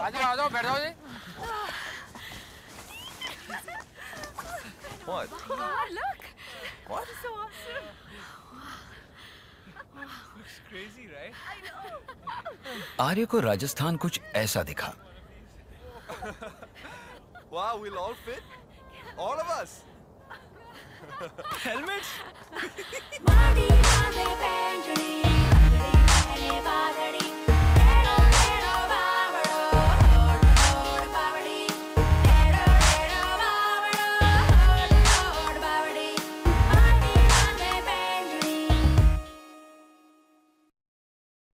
आ जाओ बैठ जाओ जी। What? Oh, look. What? This is so awesome. Looks crazy, right? I know. आर्य को राजस्थान कुछ ऐसा दिखा। Wow, we'll all fit. All of us. Helmets?